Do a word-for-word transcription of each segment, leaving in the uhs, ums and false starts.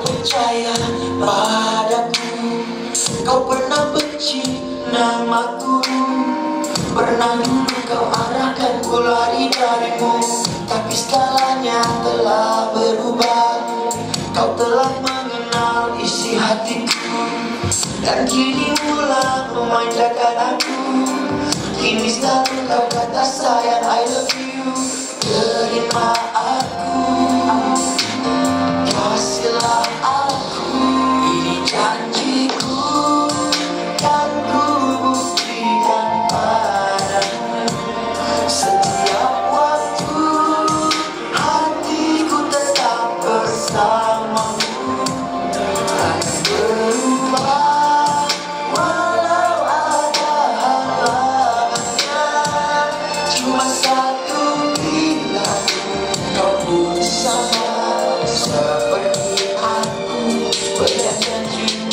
percaya padaku. Kau pernah benci namaku, pernah dulu kau arahkan ku lari darimu, tapi segalanya telah berubah. Kau telah mengenal isi hatiku, dan kini mulai memanjakan aku. Kini selalu kau kata sayang I love you. Terima aku, kasihlah aku. Ini janjiku, kan ku buktikan padamu. Setiap waktu hatiku tetap bersamamu. Tak berubah walau ada halangannya. Cuma satu bilang kau pun sama seperti aku, pegang janjimu.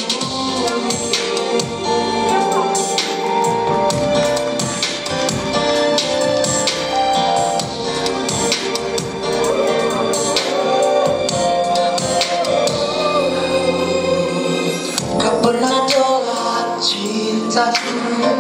Kau pernah tolak cintaku,